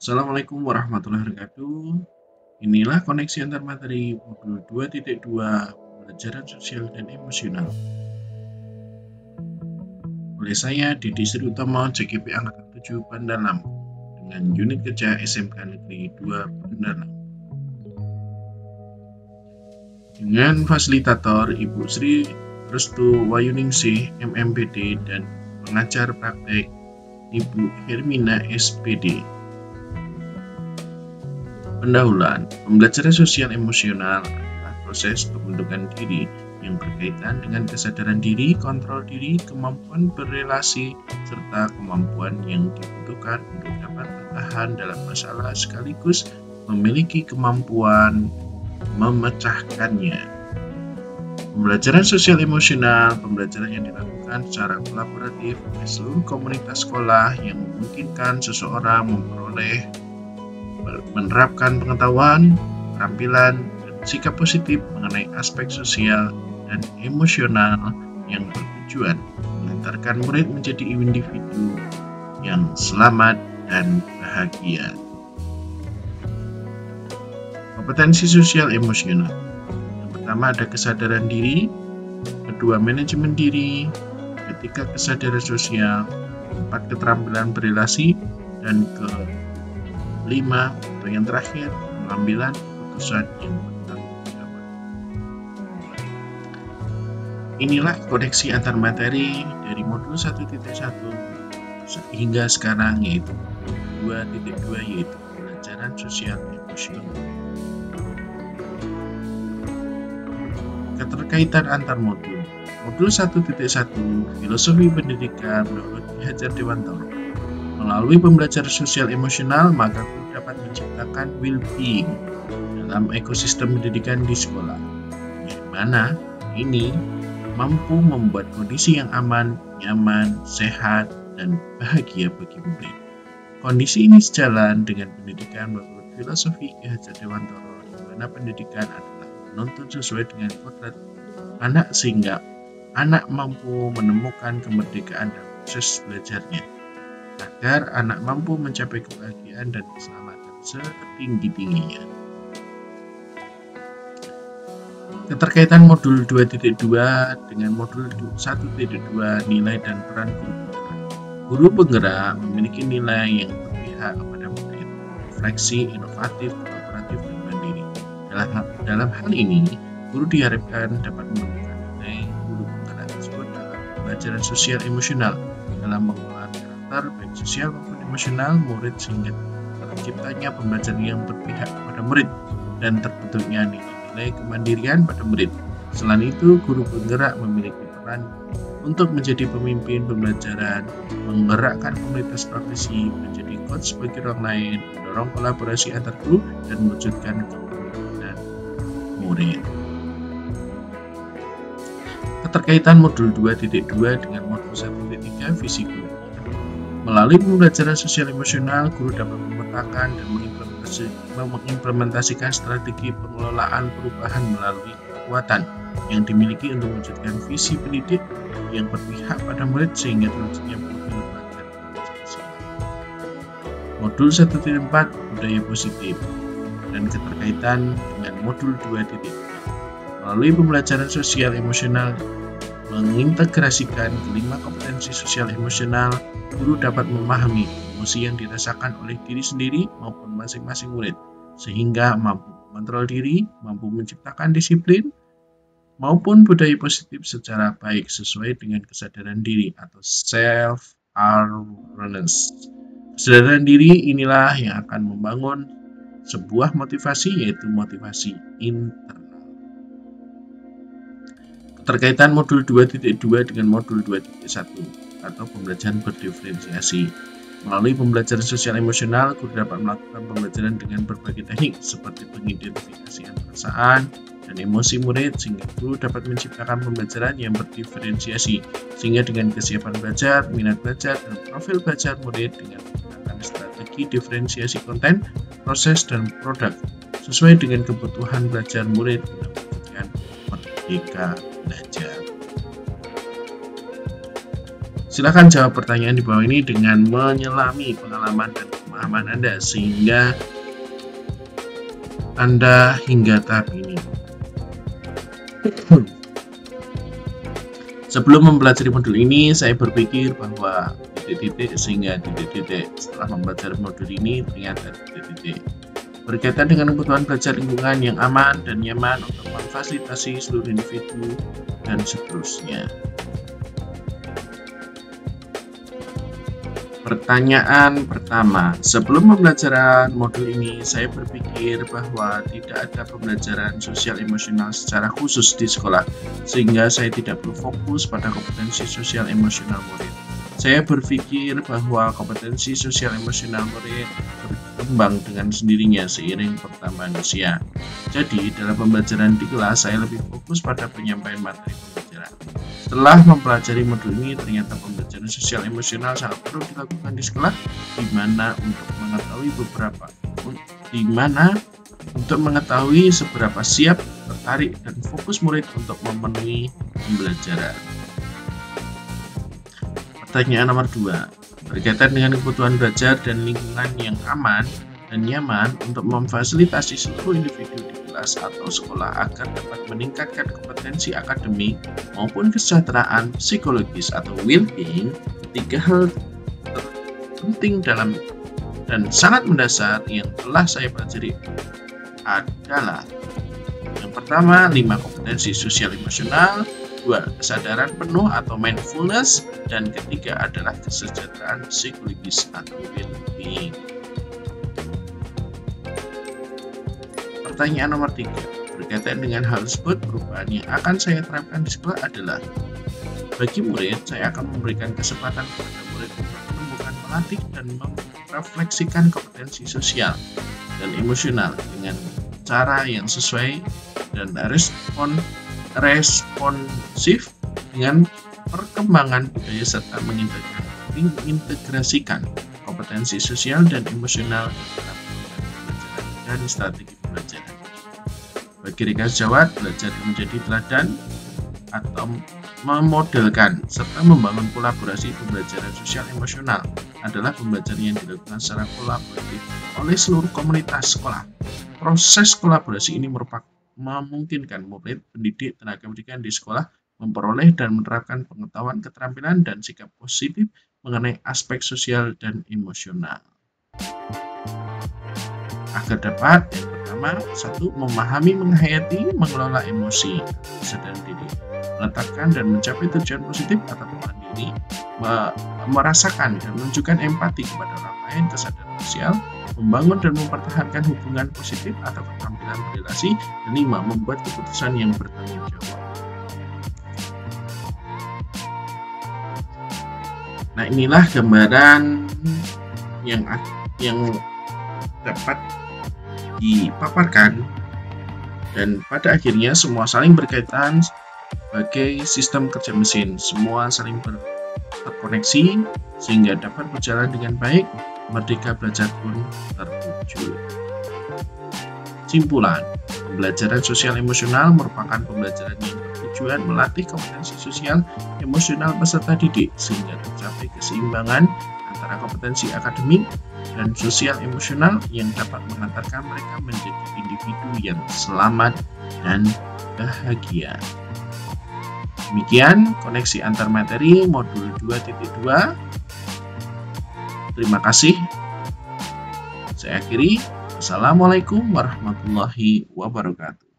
Assalamualaikum warahmatullahi wabarakatuh. Inilah koneksi antar materi modul 2.2 pembelajaran sosial dan emosional. Oleh saya, Didi Sri Utomo, JKP Angkatan 7 Bandar Lampung, dengan unit kerja SMK Negeri 2 Bandar Lampung. Dengan fasilitator Ibu Sri Restu Wayuningsih, MMPD, dan pengajar praktek Ibu Hermina, SPD. Pendahuluan, pembelajaran sosial emosional adalah proses pembentukan diri yang berkaitan dengan kesadaran diri, kontrol diri, kemampuan berrelasi, serta kemampuan yang dibutuhkan untuk dapat bertahan dalam masalah sekaligus memiliki kemampuan memecahkannya. Pembelajaran sosial emosional, pembelajaran yang dilakukan secara kolaboratif oleh seluruh komunitas sekolah yang memungkinkan seseorang menerapkan pengetahuan, keterampilan, dan sikap positif mengenai aspek sosial dan emosional yang bertujuan mengantarkan murid menjadi individu yang selamat dan bahagia. Kompetensi sosial emosional. Yang pertama ada kesadaran diri, kedua manajemen diri, ketiga kesadaran sosial, keempat keterampilan berrelasi, dan kelima atau yang terakhir pengambilan keputusan yang bertanggung jawab. Inilah koneksi antar materi dari modul 1.1 hingga sekarang, yaitu modul 2.2, yaitu pembelajaran sosial emosional. Keterkaitan antar modul. Modul 1.1 Filosofi Pendidikan menurut Ki Hajar Dewantara. Melalui pembelajaran sosial emosional, maka guru dapat menciptakan well-being dalam ekosistem pendidikan di sekolah, yang mana ini mampu membuat kondisi yang aman, nyaman, sehat, dan bahagia bagi murid. Kondisi ini sejalan dengan pendidikan menurut filosofi Ki Hajar Dewantara, di mana pendidikan adalah menuntut sesuai dengan kodrat anak sehingga anak mampu menemukan kemerdekaan dalam proses belajarnya, agar anak mampu mencapai kebahagiaan dan keselamatan setinggi-tingginya. Keterkaitan modul 2.2 dengan modul 1.2 nilai dan peran guru penggerak. Guru penggerak memiliki nilai yang berpihak kepada murid, refleksi, inovatif, kolaboratif, dan mandiri. Dalam hal ini, guru diharapkan dapat menemukan nilai guru penggerak tersebut dalam pembelajaran sosial emosional, dalam mengelola baik sosial maupun emosional murid, sehingga terciptanya pembelajaran yang berpihak kepada murid dan terbentuknya nilai-nilai kemandirian pada murid. Selain itu, guru penggerak memiliki peran untuk menjadi pemimpin pembelajaran, menggerakkan komunitas praktisi, menjadi coach bagi orang lain, mendorong kolaborasi antar guru, dan mewujudkan kepemimpinan murid. Keterkaitan modul 2.2 dengan modul 1.3 visi guru. Melalui pembelajaran sosial emosional, guru dapat memetakan dan mengimplementasikan strategi pengelolaan perubahan melalui kekuatan yang dimiliki untuk mewujudkan visi pendidik yang berpihak pada murid sehingga terwujudnya profil pelajar berkelanjutan. Modul 1.4 Budaya Positif dan keterkaitan dengan modul 2.2. Melalui pembelajaran sosial emosional mengintegrasikan kelima kompetensi sosial emosional, guru dapat memahami emosi yang dirasakan oleh diri sendiri maupun masing-masing murid, sehingga mampu mengontrol diri, mampu menciptakan disiplin, maupun budaya positif secara baik sesuai dengan kesadaran diri atau self-awareness. Kesadaran diri inilah yang akan membangun sebuah motivasi, yaitu motivasi internal. Keterkaitan modul 2.2 dengan modul 2.1 atau pembelajaran berdiferensiasi. Melalui pembelajaran sosial emosional, guru dapat melakukan pembelajaran dengan berbagai teknik seperti pengidentifikasian perasaan dan emosi murid, sehingga guru dapat menciptakan pembelajaran yang berdiferensiasi, sehingga dengan kesiapan belajar, minat belajar, dan profil belajar murid dengan menggunakan strategi diferensiasi konten, proses, dan produk sesuai dengan kebutuhan belajar murid untuk mewujudkan merdeka belajar. Silakan jawab pertanyaan di bawah ini dengan menyelami pengalaman dan pemahaman Anda sehingga Anda hingga tahap ini. Sebelum mempelajari modul ini, saya berpikir bahwa titik-titik sehingga titik-titik. Setelah mempelajari modul ini, ternyata titik-titik. Berkaitan dengan kebutuhan belajar lingkungan yang aman dan nyaman untuk memfasilitasi seluruh individu dan seterusnya. Pertanyaan pertama, sebelum pembelajaran modul ini, saya berpikir bahwa tidak ada pembelajaran sosial emosional secara khusus di sekolah, sehingga saya tidak perlu fokus pada kompetensi sosial emosional murid. Saya berpikir bahwa kompetensi sosial emosional murid berkembang dengan sendirinya seiring pertambahan usia. Jadi, dalam pembelajaran di kelas, saya lebih fokus pada penyampaian materi pembelajaran. Setelah mempelajari modul ini, ternyata pembelajaran sosial emosional sangat perlu dilakukan di sekolah, di mana untuk mengetahui seberapa siap, tertarik, dan fokus murid untuk memenuhi pembelajaran. Pertanyaan nomor 2, berkaitan dengan kebutuhan belajar dan lingkungan yang aman dan nyaman untuk memfasilitasi seluruh individu di kelas atau sekolah agar dapat meningkatkan kompetensi akademik maupun kesejahteraan psikologis atau well-being. 3 hal penting dalam dan sangat mendasar yang telah saya pelajari adalah: yang pertama, 5 kompetensi sosial emosional, 2 kesadaran penuh atau mindfulness, dan ketiga adalah kesejahteraan psikologis atau well-being. Pertanyaan nomor 3, berkaitan dengan hal tersebut, perubahan yang akan saya terapkan di sekolah adalah: bagi murid, saya akan memberikan kesempatan kepada murid untuk menemukan, melatih, dan merefleksikan kompetensi sosial dan emosional dengan cara yang sesuai dan responsif dengan perkembangan budaya serta mengintegrasikan kompetensi sosial dan emosional dalam pembelajaran dan strategi pembelajaran. Bagi Rika Sejawat, belajar menjadi teladan atau memodelkan serta membangun kolaborasi pembelajaran sosial emosional adalah pembelajaran yang dilakukan secara kolaboratif oleh seluruh komunitas sekolah. Proses kolaborasi ini memungkinkan murid, pendidik, tenaga pendidikan di sekolah memperoleh dan menerapkan pengetahuan, keterampilan, dan sikap positif mengenai aspek sosial dan emosional. Agar dapat, yang pertama, 1. Memahami, menghayati, mengelola emosi, kesadaran diri, meletakkan dan mencapai tujuan positif atau tujuan diri, merasakan dan menunjukkan empati kepada orang lain, kesadaran sosial, membangun dan mempertahankan hubungan positif atau keterampilan berrelasi, dan 5. Membuat keputusan yang bertanggung jawab. Nah, inilah gambaran yang dapat dipaparkan, dan pada akhirnya semua saling berkaitan sebagai sistem kerja mesin. Semua saling terkoneksi sehingga dapat berjalan dengan baik. Merdeka belajar pun terwujud. Simpulan, pembelajaran sosial emosional merupakan pembelajaran yang bertujuan melatih kompetensi sosial emosional peserta didik sehingga tercapai keseimbangan antara kompetensi akademik dan sosial emosional yang dapat mengantarkan mereka menjadi individu yang selamat dan bahagia. Demikian koneksi antar materi modul 2.2. Terima kasih. Saya akhiri. Wassalamualaikum warahmatullahi wabarakatuh.